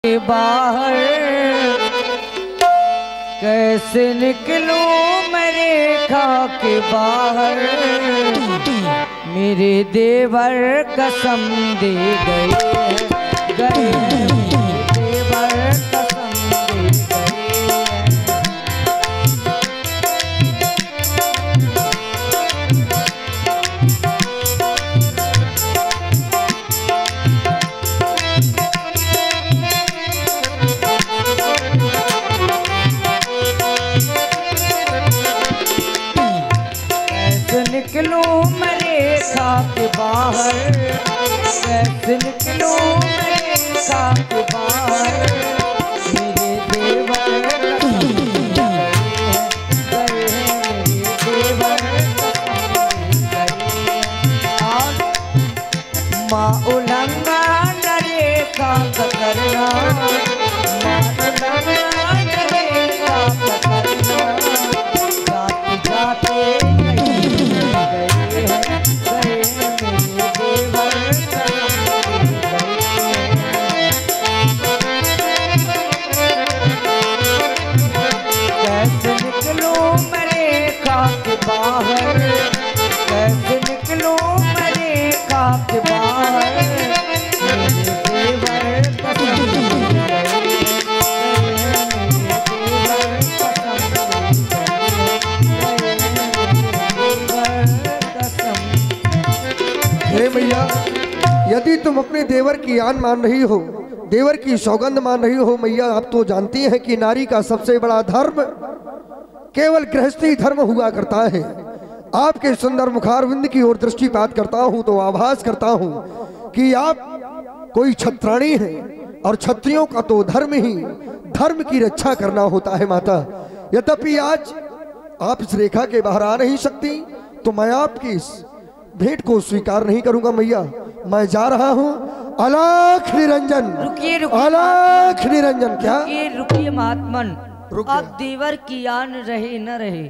के बाहर कैसे निकलूं मैं रेखा के बाहर। मेरे देवर कसम दे गए मेरे देवर कसम दे निकलूं मैं रेखा के बाहर कैसे निकलूं मैं रेखा के बाहर। मेरे देवर गए मेरे देवर माँ उल्लंघन रेखा का करना माँ उल्लंघन रेखा का करना जाते जाते बाहर कैसे निकलूं मैं रेखा के बाहर। मेरे देवर कसम हे मैया, यदि तुम अपने देवर की आन मान रही हो, देवर की सौगंध मान रही हो मैया, आप तो जानती हैं कि नारी का सबसे बड़ा धर्म केवल गृहस्थी धर्म हुआ करता है। आपके सुंदर मुखारविंद की ओर दृष्टिपात करता हूं तो आभास करता हूं कि आप कोई छत्राणी हैं और छत्रियों का तो धर्म ही धर्म की रक्षा करना होता है माता। यद्यपि आज आप इस रेखा के बाहर आ नहीं सकती तो मैं आपकी इस भेंट को स्वीकार नहीं करूंगा मैया। मैं जा रहा हूं। अलख निरंजन। रुकिए अलख निरंजन। क्या रुकिए महात्मन, अब देवर की आन रहे न रहे,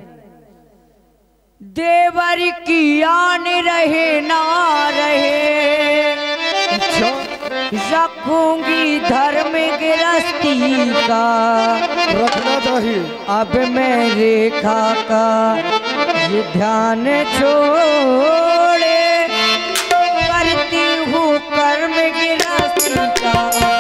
देवर की आन रहे ना रहे, रखूंगी धर्म गृहस्थी का रखना चाहिए। अब मैं रेखा का ये ध्यान छोड़े करती हूँ कर्म गृहस्थी का।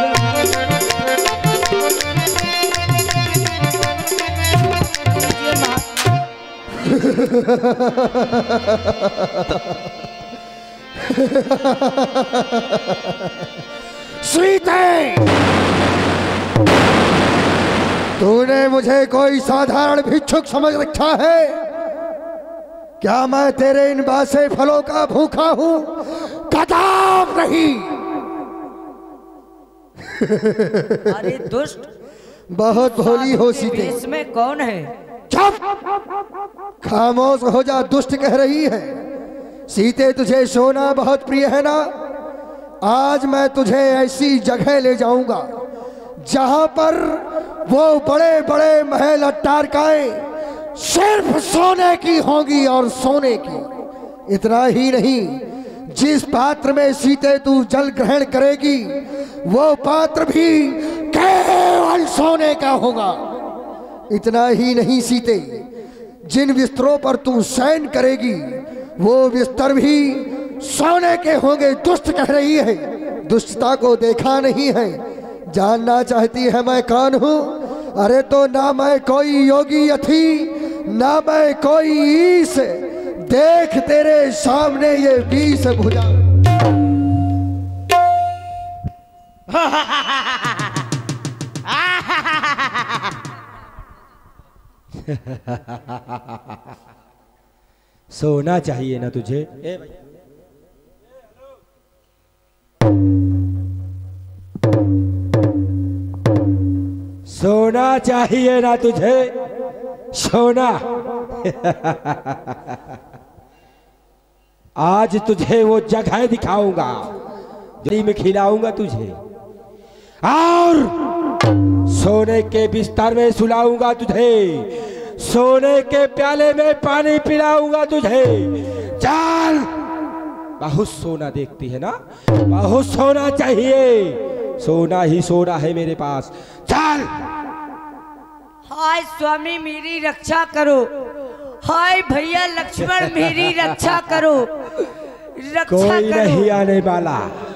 सीते, तूने मुझे कोई साधारण भिक्षुक समझ रखा है क्या? मैं तेरे इन बासे फलों का भूखा हूं? कदाप नहीं। अरे दुष्ट, बहुत भोली हो सीते। इसमें कौन है? चुप, खामोश हो जा। दुष्ट कह रही है। सीते, तुझे सोना बहुत प्रिय है ना? आज मैं तुझे ऐसी जगह ले जाऊंगा जहां पर वो बड़े बड़े महल अट्टारकाएं सिर्फ सोने की होंगी और सोने की। इतना ही नहीं, जिस पात्र में सीते तू जल ग्रहण करेगी वो पात्र भी केवल सोने का होगा। इतना ही नहीं सीते, जिन बिस्तरों पर तू शयन करेगी वो बिस्तर भी सोने के होंगे। दुष्ट कह रही है। दुष्टता को देखा नहीं है, जानना चाहती है मैं कौन हूं? अरे तो ना मैं कोई योगी यथी, ना मैं कोई ईश। देख तेरे सामने ये 20 भुजा। सोना चाहिए ना तुझे? सोना चाहिए ना तुझे? सोना। आज तुझे वो जगह दिखाऊंगा जो में खिलाऊंगा तुझे, और सोने के बिस्तर में सुलाऊंगा तुझे, सोने के प्याले में पानी पिलाऊंगा तुझे। चल, बहुत सोना देखती है ना, बहुत सोना चाहिए। सोना ही सोना है मेरे पास। चल। हाय स्वामी मेरी रक्षा करो, हाय भैया लक्ष्मण मेरी रक्षा करो, रक्षा कोई करो। नहीं आने वाला।